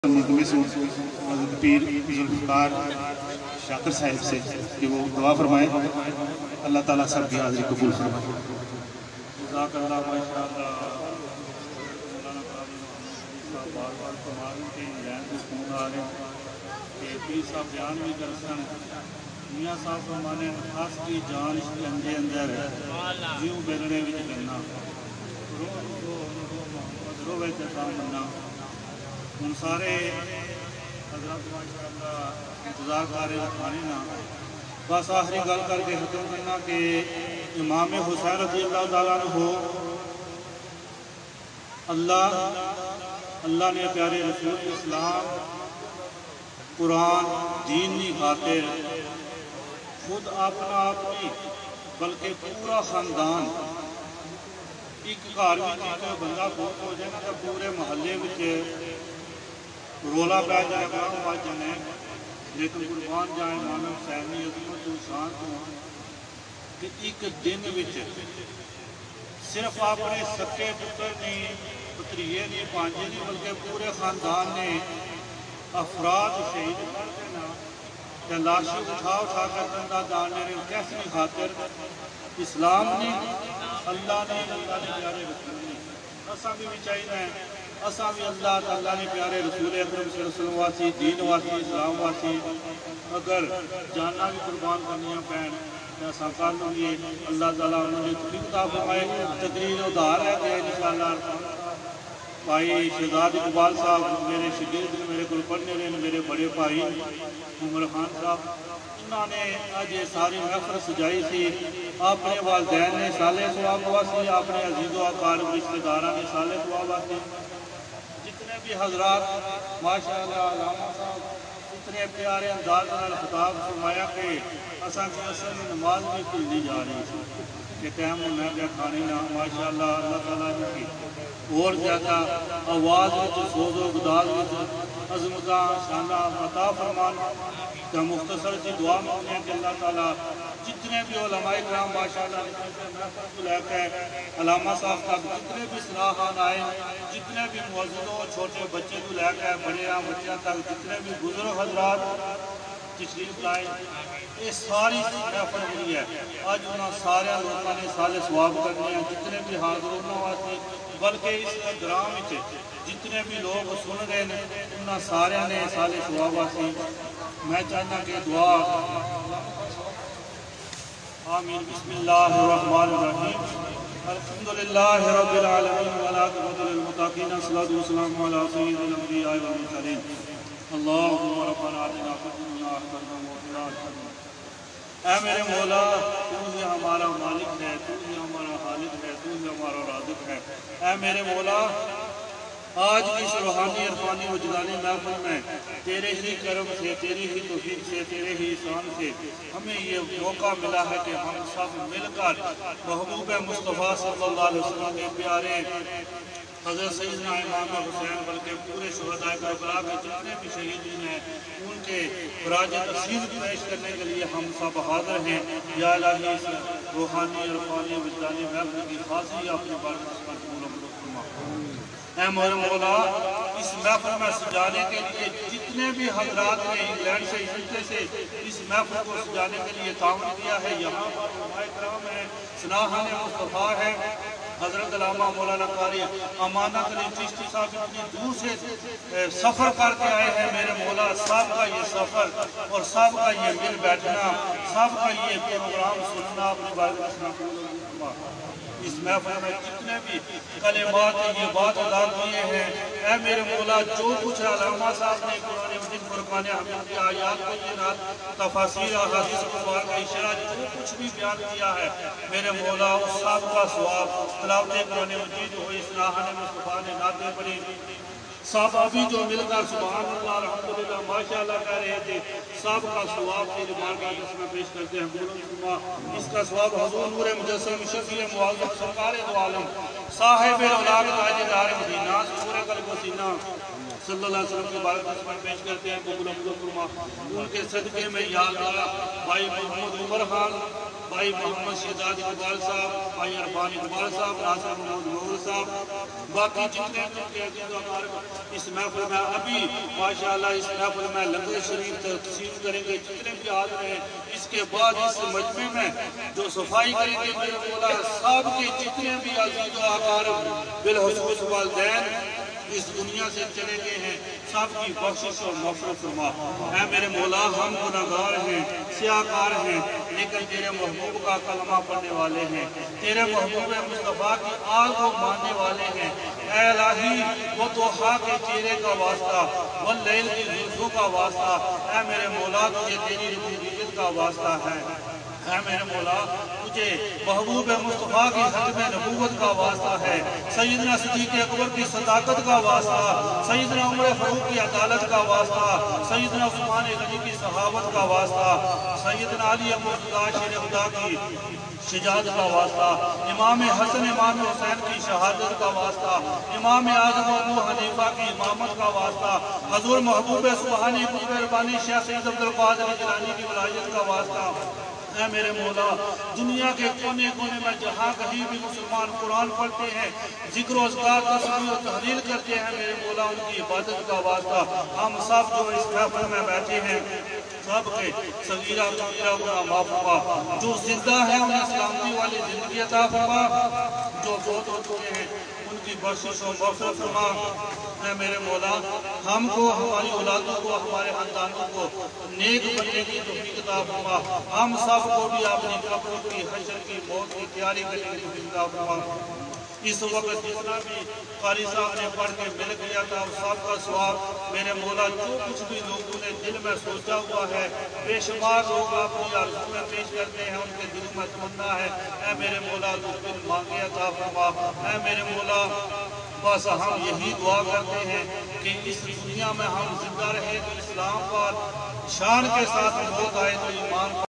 ملتمس ہوں حضرت پیر ذوالفقار شاکر صاحب سے کہ وہ دعا فرمائیں، اللہ تعالیٰ سب کی حاضری قبول فرمائے۔ جزاک اللہ ماشاءاللہ۔ مولانا قاری صاحب بار بار فرمان کے لین کو فون آ رہے ہیں کہ پیر صاحب بیان بھی کرسن میاں صاحب فرمانے خاص کی جان اس کے اندر جیوں بیلنے وچ کرنا روے تے کام مننا۔ ان سارے حضرات ماشاءاللہ انتظار کر رہے کھانے نا، بس آخری گل کر کے ختم کرنا کہ امام حسین رضی اللہ تعالیٰ عنہ اللہ نے پیارے رسول اسلام قرآن دین نہیں خاطر خود اپنا آپ نہیں بلکہ پورا خاندان ایک گھر میں کوئی بندہ فوت ہو جائے تو پورے محلے میں رولا پہ جائے گا بچ جانے، لیکن قربان جائے امام حسین کی عظمت تو شان تو کہ ایک دن وچ صرف اپنے سکے پتر نہیں پتریے نہیں پانجے نہیں بلکہ پورے خاندان نے افراد شہید کر دینا کہ لاشیں اٹھا کر بندہ دانے نے کیسے خاطر اسلام نے اللہ نے پیارے رسول نے اساں بھی چاہیے اساں بھی اللہ تعالیٰ نے پیارے رسول اکرم صلی اللہ علیہ وسلم واسی دین واسی اسلام واسی اگر جانا بھی قربان کرنیاں پین ایسا کر لوں گی اللہ تعالیٰ انہوں نے توفیق عطا فرمائے۔ تقریر ادھار ہے کہ انشاءاللہ بھائی شہزاد اقبال صاحب میرے شگرد میرے کو پڑھنے والے میرے بڑے بھائی عمر خان صاحب انہوں نے آج یہ ساری محفل سجائی تھی، اپنے والدین نے سالے ثواب واسی اپنے عزیز و اقارب رشتہ داراں نے سالے ثواب واسی جتنے بھی حضرات ماشاءاللہ علامہ صاحب اتنے پیارے انداز میں خطاب فرمایا کہ اساں کی اصل نماز بھی کھلنی جا رہی تھی کہ ٹائم ہونا گیا کھانے نہ ماشاءاللہ اللہ تعالیٰ کی اور زیادہ آواز سوز و گداز عظمتہ شانہ عطا فرمان کہ مختصر سی دعا مانگنے کہ اللہ تعالیٰ جتنے بھی علماء کرام ماشاءاللہ محفل کو لے کے علامہ صاحب تک جتنے بھی صلاحان آئے جتنے بھی معززوں چھوٹے بچے کو لے کے بڑے بچیاں تک جتنے بھی بزرگ حضرات تشریف لائے یہ ساری محفل ہوئی ہے آج انہوں سارے لوگوں نے سالے ثواب کرنے ہیں جتنے بھی حاضر ہونا واسطے بلکہ اس گرام جتنے بھی لوگ سن رہے ہیں انہوں سارے نے سالے ثواب واسطے میں چاہتا کہ دعا آمین۔ بسم اللہ الرحمن الرحیم الحمدللہ رب العالمین والعاقبۃ للمتقین الصلاۃ والسلام علی سید الانبیاء والمرسلین اللہم ربنا آتنا فی الدنیا حسنۃ وفی الآخرۃ حسنۃ۔ اے میرے مولا تو ہی ہمارا مالک ہے، تو ہی ہمارا خالق ہے، تو ہی ہمارا رازق ہے۔ اے میرے مولا آج اس روحانی عرفانی وجدانی محفل میں تیرے ہی کرم سے تیری ہی توفیق سے تیرے ہی احسان سے ہمیں یہ موقع ملا ہے کہ ہم سب مل کر محبوب مصطفیٰ صلی اللہ علیہ وسلم کے پیارے حضرت سیدنا امام حسین بلکہ پورے شہداء کربلا کے جتنے بھی شہید ہیں ان کے خراج تحسین پیش کرنے کے لیے ہم سب حاضر ہیں۔ یا الہی اس روحانی عرفانی وجدانی محفل کی خاصی اپنی برکت پر قبول فرما۔ اے مولا اس محفل میں سجانے کے لیے جتنے بھی حضرات نے انگلینڈ سے یوکے سے اس محفل کو سجانے کے لیے تعاون کیا ہے، یہاں پر علماء کرام ہیں، سناہان مصطفیٰ ہے، حضرت علامہ مولانا قاری امانت علی چشتی صاحب اتنی دور سے سفر کر کے آئے ہیں۔ میرے مولا صاحب کا یہ سفر اور صاحب کا یہ مل بیٹھنا صاحب کا یہ پروگرام سننا اپنی بارگاہ میں اس محفل میں جتنے بھی کلمات یہ بات ادا کیے ہیں، اے میرے مولا جو کچھ علامہ صاحب نے قرآن مجید فرقان حمید کی آیات بینات تفاسیر احادیث مبارکہ کا اشارہ جو کچھ بھی بیان کیا ہے میرے مولا اس صاحب کا ثواب تلاوت قرآن مجید ہوئی اصلاحان مصطفیٰ نے نعتیں پڑھی صاحب ابھی جو مل کر سبحان اللہ الحمدللہ ماشاءاللہ کہہ رہے تھے صاحب کا ثواب تیری بارگاہ میں پیش کرتے ہیں۔ اس کا ثواب حضور نور مجسم شفیع معظم سرکار دو عالم صاحب اولاد تاجدار مدینہ سورہ قلب و سینہ صلی اللہ علیہ وسلم کی بارگاہ میں پیش کرتے ہیں۔ قبول فرما ان کے صدقے میں یا اللہ بھائی محمد عمر خان بھائی محمد شہزاد اقبال صاحب بھائی عرفان اقبال صاحب ناصر محمود نور صاحب باقی جتنے کے عزیز و اقارب اس محفل میں ابھی ماشاءاللہ اس محفل میں لنگر شریف تقسیم کریں گے، جتنے بھی حاضر ہیں اس کے بعد اس مجمع میں جو صفائی کریں گے میرے مولا صاحب کے جتنے بھی عزیز و اقارب بالخصوص والدین اس دنیا سے چلے گئے ہیں سب کی بخشش اور مغفرت فرما۔ اے میرے مولا ہم گناہگار ہیں، سیاہکار ہیں، لیکن تیرے محبوب کا کلمہ پڑھنے والے ہیں، تیرے محبوب مصطفیٰ کی آل کو ماننے والے ہیں۔ اے الہی وہ توحا کے چہرے کا واسطہ، واللیل کی زلفوں کا واسطہ، اے میرے مولا تجھے تیری ربوبیت کا واسطہ ہے۔ اے میرے مولا تجھے محبوب مصطفیٰ کی ختم نبوت کا واسطہ ہے، سیدنا صدیق اکبر کی صداقت کا واسطہ، سیدنا عمر فاروق کی عدالت کا واسطہ، سیدنا عثمان غنی کی صحابت کا واسطہ، سیدنا علی مرتضیٰ شیر خدا کی شجاعت کا واسطہ، امام حسن امام حسین کی شہادت کا واسطہ، امام اعظم ابو حنیفہ کی امامت کا واسطہ، حضور محبوب سبحانی قطب ربانی شیخ سید عبدالقادر جیلانی کی ولایت کا واسطہ۔ اے میرے مولا دنیا کے کونے کونے میں جہاں کہیں بھی مسلمان قرآن پڑھتے ہیں، ذکر و اذکار تسبیح و تحلیل کرتے ہیں، میرے مولا ان کی عبادت کا واسطہ ہم سب جو اس محفل میں بیٹھے ہیں سب کے صغیرہ کبیرہ گناہ معاف فرما، جو زندہ ہیں انہیں سلامتی والی زندگی عطا فرما، جو فوت ہو چکے ہیں ان کی بخشش و مغفرت فرما۔ اے میرے مولا ہم کو، ہماری اولادوں کو، ہمارے خاندانوں کو نیک بننے کی توفیق عطا فرما، ہم سب کو بھی اپنی قبر کی، حشر کی، موت کی تیاری کرنے کی توفیق عطا فرما۔ اس وقت جتنا بھی قاری صاحب نے پڑھ کے مل گیا تھا اس سب کا ثواب میرے مولا جو کچھ بھی لوگوں نے دل میں سوچا ہوا ہے، بے شمار لوگ اپنی آرزویں پیش کرتے ہیں، ان کے دل میں تمنا ہے، اے میرے مولا تو دل مانگے عطا فرما۔ اے میرے مولا بس ہم یہی دعا کرتے ہیں کہ اس دنیا میں ہم زندہ رہے تو اسلام پر شان کے ساتھ موت آئے تو ایمان